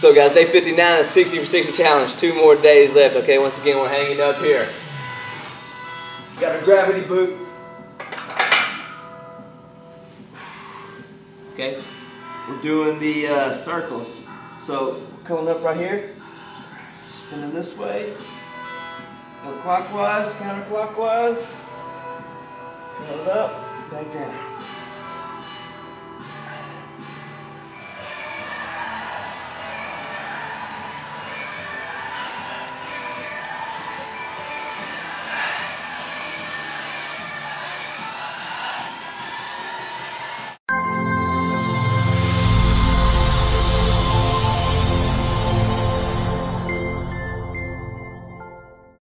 So guys, day 59 is 60 for 60 challenge. 2 more days left. Okay, once again, we're hanging up here. Got our gravity boots. Okay, we're doing the circles. So we're coming up right here, spinning this way, go clockwise, counterclockwise, coming up, back down.